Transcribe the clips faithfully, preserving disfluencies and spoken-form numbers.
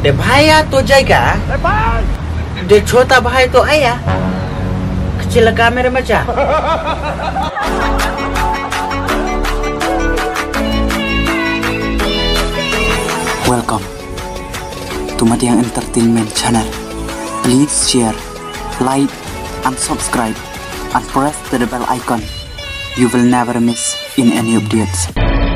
De bahaya to jaga. De chota bahaya to ayah. Kecil kamera macam. Welcome to Madiang Entertainment Channel. Please share, like, and subscribe, and press the bell icon. You will never miss in any updates.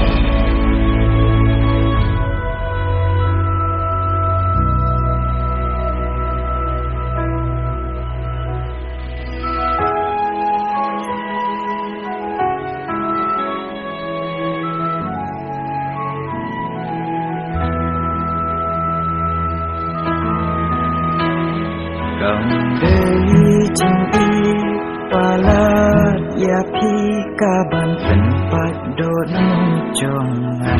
Palat ya pi kaban tempat dono jonga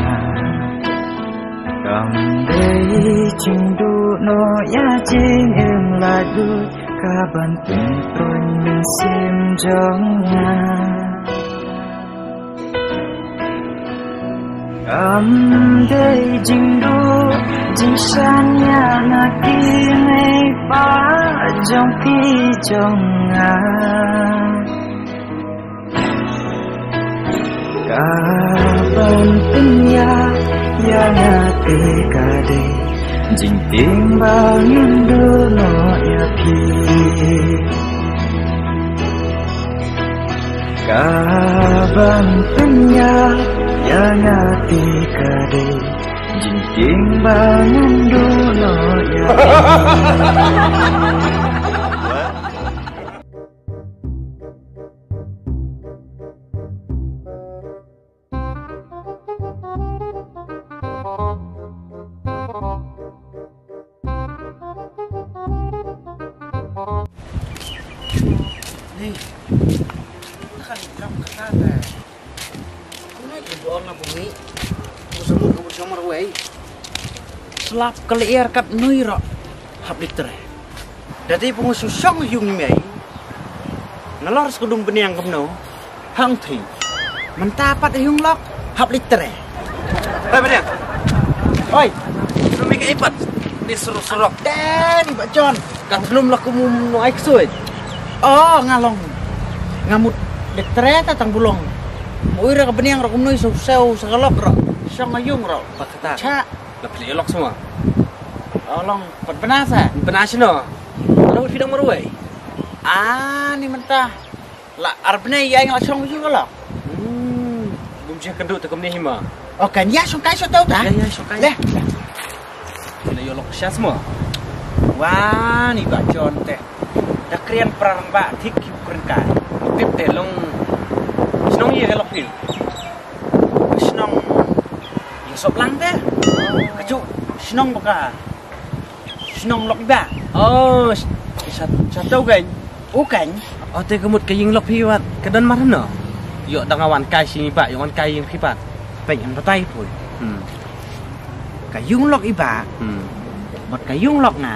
Kang dei cing du no ya cing em ladu kaban tempat sim jonga Kam dei cing du cing sanya naki nei pa jong pi jonga Kapan punya yang hati kade jing timbangin dulu ya pi Kapan punya yang hati kade jing timbangin dulu ya pi Nih, kan jam kata. Ini dibuang na bumi. Musuh kamu sama ruai. Selap keliar kat nuira. Hap liter. Jadi pengusuh song yung mei. Nalor sekudung beniang kemno. Hang tri. Mentapat yung lok. Hap liter. Hei beniang. Oi. Sumi ke ipat. Diseruk-seruk. Dan Pak John. Kan belum laku mu aik suit. Oh, ngalong. Ngamut detre tatang bulong. Muira ka beniang ro kumnoy so sew sakalok ro. Siya ngayong ro. Pakata. Cha. Lapili elok semua. Olong pat penasa. Penasa no. Lalu fidang maruai. Ah, ni mentah. La arbne ya yang langsung yung kalok. Hmm. Bumjih kenduk tekum ni hima. Oh kan ya song kai so tau ta? Ya ya sokai. Leh. Sila elok sya semua. Wah, ni Pak John teh. Dah krian perang bak tik keren kai. Pip teh long. Senong ye elok ni. Senong. Ya sok lang teh. Kecu senong baka. Senong lok ba. Oh, sat satu kan. Oh kan. Oh teh kemut ke ying lok piwat. Kedan marana. Yo dangawan kai sini pak, yon kai yang pipat. Pengen batai pun. Hmm. Kayung lok iba. Hmm. Một kayung lok nga.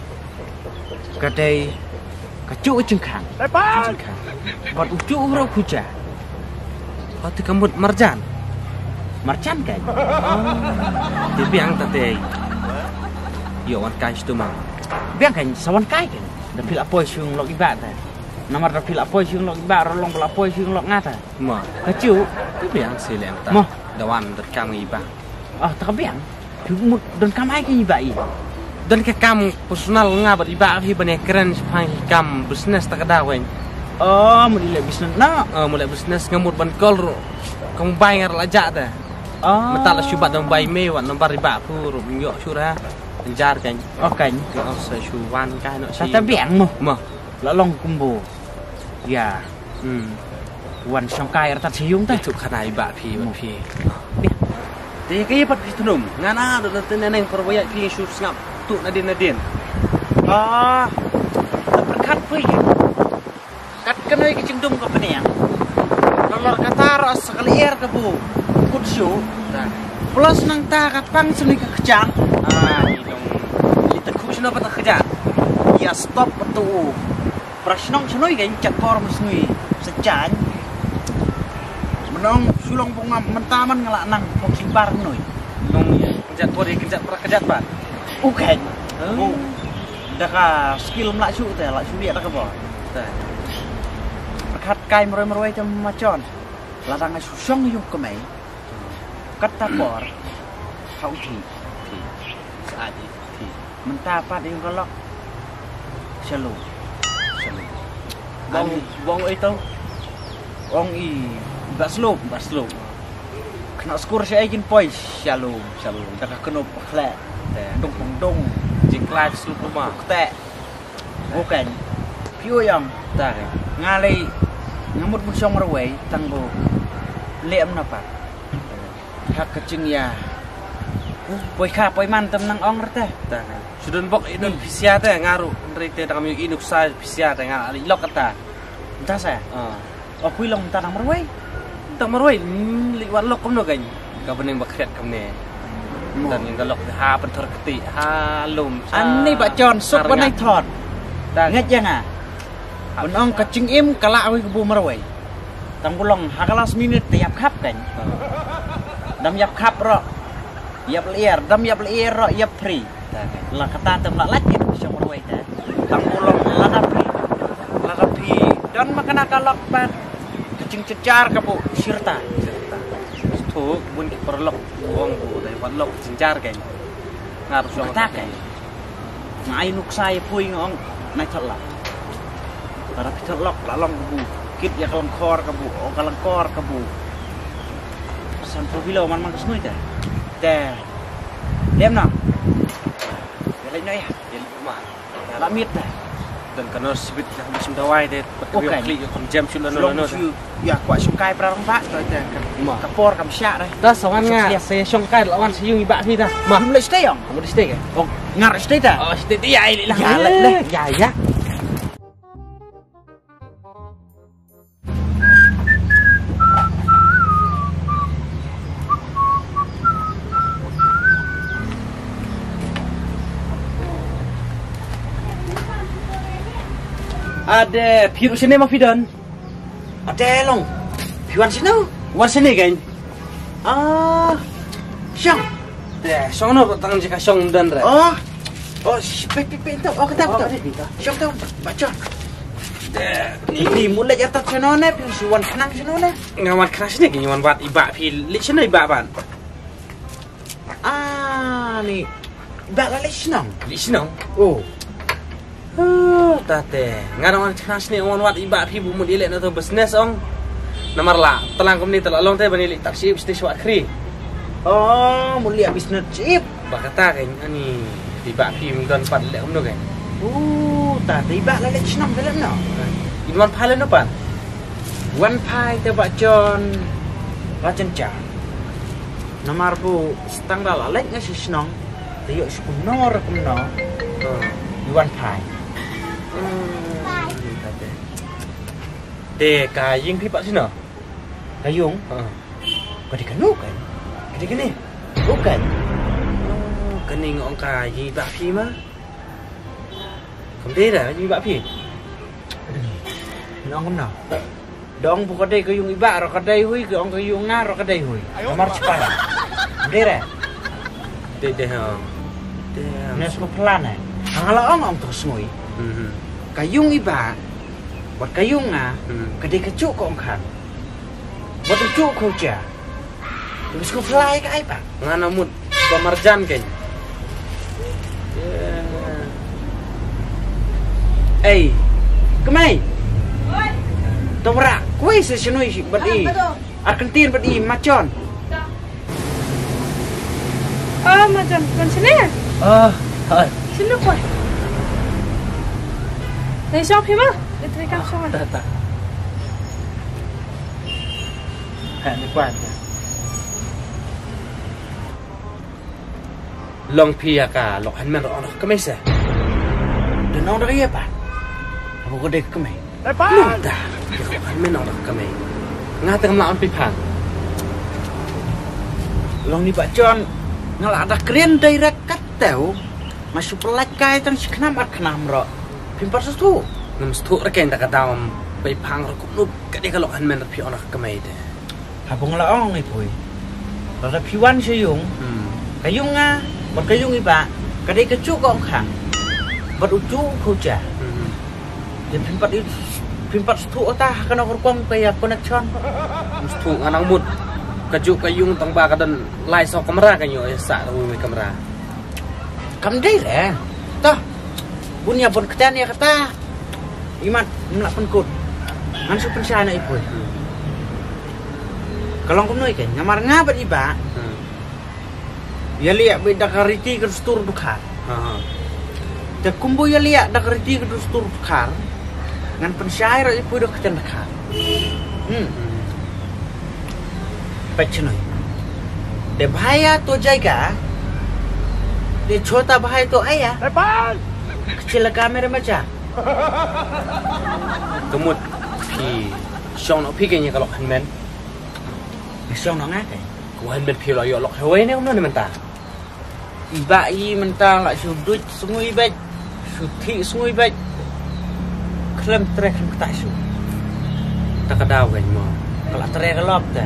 Kadai kacu cengkang. Lepas. Bot ucu uro kuja. Oh teh kemut marjan. Marcan kan. Oh. Teh biang teh. Yo wan kai situ mang. Biang kan sawan kai kan. Dapil apoy siung lok iba ta. Namar dapil apoy siung lok iba rolong pel apoy siung lok ngata. Ma. Kacu. Teh biang silem ta. Mo. Dawan terkang iba. Ah tak biang. Mut dan kamai kan iba i. Dan ke kam personal ngabat iba hi bane keren sepang kam bisnes tak ada wen. Oh, mulai bisnes na. Oh, mulai bisnes ngamut ban kol ro. Kamu bayar lajak dah. Oh. Metal syubat dan bay mewat nomor riba pur yo syurah. Penjar kan. Oh kan. Yo sa syuwan ka no si. Sa biang mo. Mo. Lalong kumbo. Ya. Hmm. Wan song kai tat siung ta. Itu kana iba pi wan pi. Teh kaya pat pitunum. Ngana do teneneng perwaya pi syur ngap. Tu nadin nadin. Ah, berkat pui. Kat kenai ke cingdum ke peniang. Kalau kata ras sekali air ke bu, kudsu. Plus nang ta kapang seni ke kejang. Ah, idong. Lihat kus na patah kerja. Ya stop betul. Prasnong senoi kan cakor mesnui. Sejan. Menong sulong bunga mentaman ngelak nang pok simpar noi. Long kerja tua dia kerja pernah kerja pak. Bukan. Oh. Dah ka skill melak cu teh, lak cu biak dah ka bo. Teh. Perkat kai meroi-meroi macam macon. Ladang ai susong yung kemai. Kat tapor. Kau thi. Thi. Saat ini thi. Mentah apa yung kalok. Shalom. Shalom. Bong bong itu. Ong i bak slope, bak slope. Kena skor saya ingin poin. Shalom, shalom. Dah ka kena peklat. Dong dong dong. Jingklai slope rumah. Ketek. Bukan. Piu yang Tak. ngalai ngamut busong merway tanggo. Lem napa? Hak kecing ya. Poi kha poi man tem nang ong rete. Tak. Sudah bok itu pisia teh ngaruh. Rite tak kami inuk sai pisia teh ngal lok kata. Entah saya. Ah. Oh kui long tanang merway. Tak marwai liwat lok kom no kan. Ka bening bakret kam ne. Dan yang galok ha pentor keti ha lum. Ani bacon sup banai thot. Ngat jangan. Benong kecing im kalak awi kebu merway. Tang bulong hakalas minit tiap kap kan. Dam yap kap ro. Yap liar, dam yap liar ro yap pri. Lah kata tem lak lagi busong merway ta. Tang bulong lada pri. Lada pri dan makan kalak ban. Kecing cecar kebu sirta. Tu bun ki perlok buang bu dari perlok cincar kan. Ngaruh so kata kan. Ngai nuk sai pui ngong nai thot lak. Para thot lok la long kebu. Kit ya kalang kor kebu, oh kalang kor kebu. Sampai bilo man man kesnui ta. Teh. Lem nak. Lem noi. Jadi rumah. La mit ta. Dan kena sibit dah musim dawai deh. Bukan. Klik kon jam sudah Long nono. chu. Ya kuat sungkai perang pak tu teh. Kapor kam syak dah. Dah sawan nga saya songkai lawan sayung ibak ni dah. Mah mulai stay yang. Kamu di stay ke? Oh, ngar stay ta. Oh, stay dia ini lah. Ya lah. Ya ya. Ada piru sini mah Fidan. Ada long. Piwan sini. Wan sini kan? Ah. Syang. Deh, sono tangan jika song dan re. Oh. Oh, pe pe pe tu. Oh, kata kata. Syang tu. Baca. Deh, Ini mulai jatuh sini ne, piwan suwan kenang sini ne. ngawan keras ni kan ngawan buat ibak pil. Lik sini ibak ban. Ah, ni. Bak lalik senang. Lik sini. Oh. Oh, tate. Ngawan keras ni ngawan buat ibak pil bu mudi lek tu bisnes ong. Nomor lah, telang komni telah long teh bani lik taksi bisnes buat kri. Oh, mulai bisnes chip. Bakata kan ani ibak pil don pat lek um kan. Oh, tak tiba lalik senang dalam no. Iman palen apa? Wan pai te bacon. Bacon cha. Nomor bu stang dah lalik ngasih senang. Teyok suku nor kumno. Oh. Wan pai. Deh, kaying pipak sini. Kayung. Oh. Kau dikenu kan? Kau dikene. Bukan. Oh, kening orang kaying ibak pil mah. Kamu dah jadi ibak pil. Nong kumno. Dong bu kadai kayung ibak ro kadai hui ke ong kayung ngar ro kadai hui. Nomor cepat. Dere. Deh deh. Deh. Nes ko pelan eh. Hangala ong ong terus ngui. Hmm. Kayung ibak. Buat kayung ah. Hmm. Kadai kecuk ko ong kan. Buat kecuk ko ja. Terus ko fly ke ai pak. Ngana mut pemerjan kan. Eh, kemai? Tora, kue sesenui si badi. Argentin badi macon. Oh, macam kan sini ya? Oh, hai. Sini kue. Dari shop mah? Dari terikat shop. Tak tak. Hả, ni quan. Long pia ka lok han men ro ka mai sa. Dan orang dia apa? Apa kau dek kemai? Lu ta. Han men ro ka mai. Nga teng laon pi phang. Long ni bacon ngalak ada keren direct kat tau. Masuk pelak kai tang si kenam at kenam ro. Pimpar sesu. Nam stu ra ken ta ka daum pi phang ro ku nu ka de ka lok han men ro pi on ka mai de. Apa ngelaong ni pui? Kalau piwan seyung, Hmm. kayung ah, buat kayung iba. Kadai kecu kau khang. Beruju kuja. Jadi pimpat itu pimpat setu otah kena kurkom kayak connection. Setu anang mut. Keju kayung tang ba kadan lai sok kamera kanyo sa wi kamera. Kam dai le. Tah. Bunya pun ketan ya kata. Imat melak penkut. Ngan su pensana ipu. Kalau kum noi kan ngamar ngabat iba. Ya lihat beda kariti ke stur dukar. Heeh. Te kumbu ya lihat dak kariti ke stur dukar. Ngan pensyair ipu dak ketan dukar. Hmm. Pechnoi. De bahaya to jaga. De chota bahaya to ayah. Lepas. Kecil kamera macam. Kemut pi Song nok pi kayaknya kalau hanmen. Song nok ngak. Ku hanmen pi lo yo lok hewai ne umno ni mentah. Iba i mentang lak sudut sungui bet. Suthi sungui bet. Klem trek klem tak su. Tak kadau kan mo. Kalau trek kelop dah.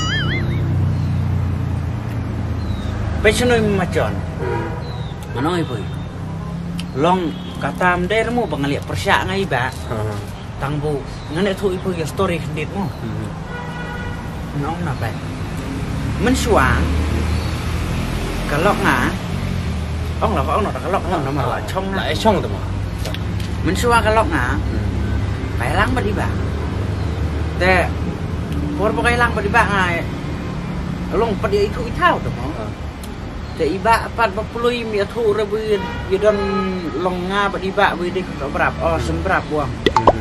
Pechnoi macon. Manoi boy. Long katam dermu bangaliak persyak ngai ba. Heeh. Tangbu ngane thu ipu ya story kendit mo. Nong na ba. Men suang. Kalok nga. Ông là ông nào kalok ông nó mà lại trong Lại trong tu mo. Men suang kalok nga. Phải lang ba di ba. Te por pakai lang ba di ba ngai. Long pa di thu ithau tu mo. Te iba pat ba pului mi thu re bui ye don long nga ba di ba bui di ko brap o sembrap buang.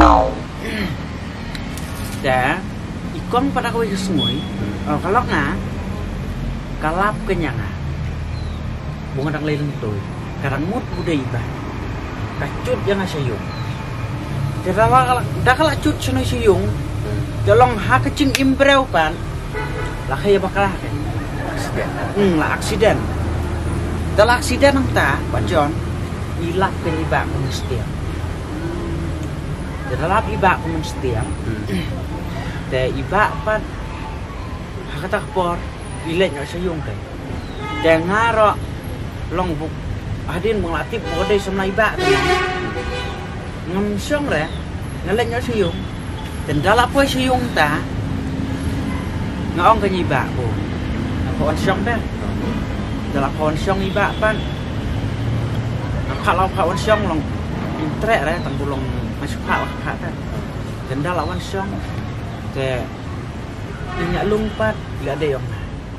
Đã ikon pada kowe semui. Oh kalok na. Kalap kenyang. Bunga dang leleng tu. Karang mut budai ba. Kacut jangan sayung. Terala dah kalak cut senoi sayung. Tolong ha kecing imbreu pan. Lah kaya bakal kan. Aksiden. Hmm, lah aksiden. Dalam aksiden entah, Pak John, ilap ke ibak mesti. Dalam ibak mesti. Te ibak pan kata por ilek nak sayung kan. Jangan ro long buk adin mengatip bodai semna ibak. Ngam syong re ngalek nak sayung. Dan dalam apa sayung ta ngaong ke ibak ko. Pohon syong dah. Dalam pohon syong ibak pan. Kalau pohon syong long intrek re tang bulong masuk hak hak ta. Dan dalam wan syong ke minyak lumpat gak ada yang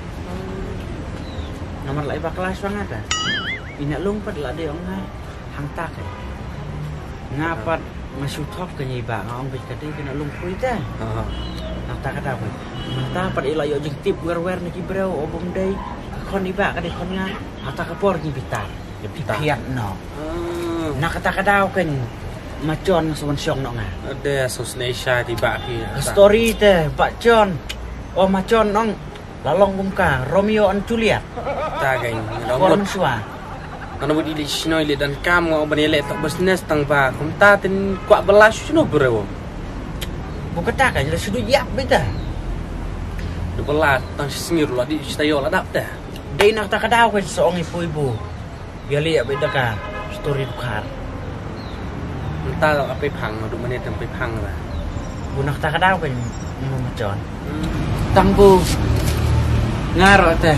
nomor lai bakal sangat dah minyak lumpat gak ada yang hang tak ngapat masuk top ke nyiba ngong bet kadi kena lumpuy ta heeh hang tak kada apa mentah pad ila yo jeng tip wer-wer niki breu obong dei kon iba kadi kon nga ata kapor ni bitar ya piat no nak kata kada kan macon suwan syong no nga Ada sosnesha tiba pi. story teh Pak John. Oh macon nong lalong bungka Romeo and Juliet. Ta gain. Orang sua. Kana budi di sinoi le dan kam ngo banele tok business tang ba. Kum ta tin kwa belas suno bro. Bukan tak aja sudah yap beta. Du belat tang singir lo di stayo la dap dah. Dei nak tak kadau kan seorang ibu-ibu. Dia lihat beta ka story dukar. Entah apa pang du menit sampai pang lah. Bunak tak kadau kan macon. Tangbu ngaro teh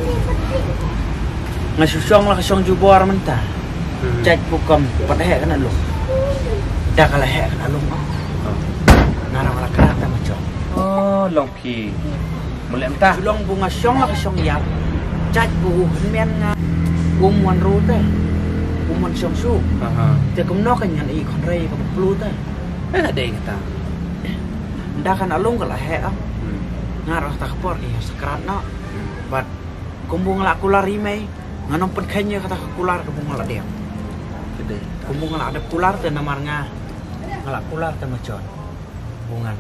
ngasusong lah kesong jubor mentah cek bukom pada hek kena lu dah kalah hek kena lu ngaro lah kerata macam Oh, long pi. Mulai entah. sulong bunga syong lah kesong yap cek bu men nga umwan ru teh umwan syong su Aha. te kum no kan yan i kon rei ka plu teh Eh ada kata. dah kan alung kalah hek am ngarah tak por iya sekerat no bat kumbung la kular rimei nganong pen kenya kata kular kumbung la dia Gede. kumbung la ada kular te namar nga ngala kular te macon bungan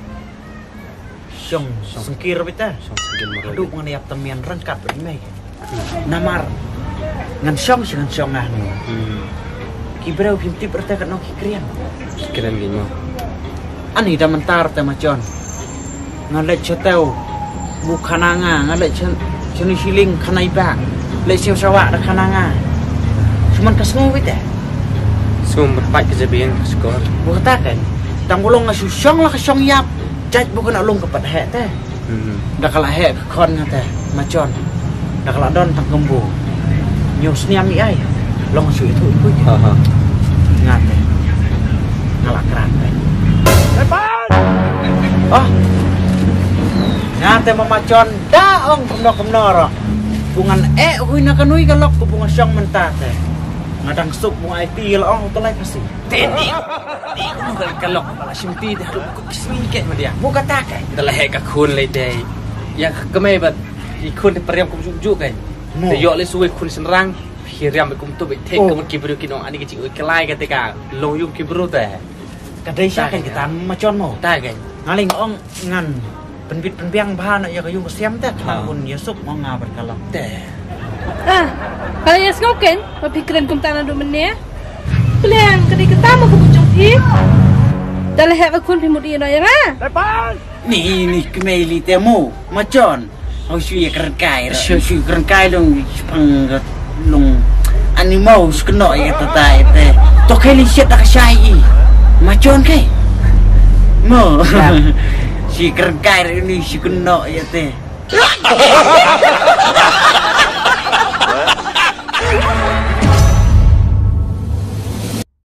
syong sengkir beta Song segel aduh meroi. bungan yap temian rengkat rimei namar ngan syong sing ngan syong ngah ni Hmm. kibreu pimti bertekat no kikrian Keren gini mo. ani da mentar te macon ngalek ceteu bukananga ngalek chen cheni siling kanai ba le siu sawa da kananga Cuman kesngu wit ya. Semua berpaik kejabian skor. Bukan kan? Tang bolong ngasusong lah kesong yap. Jaj bukan nak long kepat hek teh. Hmm. Dah kalah hek kon teh macon. Dah kalah don tang kembu. Nyus ni ami ai. Long su itu itu. Aha. Ngate. Ngalah keran teh. Oh. Ngate mamacon daong kemno-kemno ro. Bungan eh hui nak kanui galok ku bunga syong mentah teh. Ngadang sup bunga I T lah ong tolai pasti. Tedi. Di kuno kalok pala simpi dah ku kismi ke dia. Buka tak eh. Dah hek ka kun le dei. Ya kemai bat. I kun periam ku juk kan. No. Te yo le suwe kun senrang. Hiriam ku tu be tek ku kibru kinong ani kecil kelai ketika long yum kibru teh. Kadai sya kan kita macon mo. Ta kan. Ngaling ong ngan penbit penbiang bahan ya kayung siam teh Ha. pun ya sup mau ngabar kalong. Teh. Ah, kalau yang skoken, berpikiran kum tanah dulu meneh. Pelan, kadang kita mau ke bujung ti. Dalam hak akun pemudi no ya kan? Ni ni kemeli temu macon. Au sui keren kai, sui sui keren kai dong pang long animal skeno ya tata ite. To kali siat tak syai. Macon kai. Mo. Si keren kai ini si keno ya teh.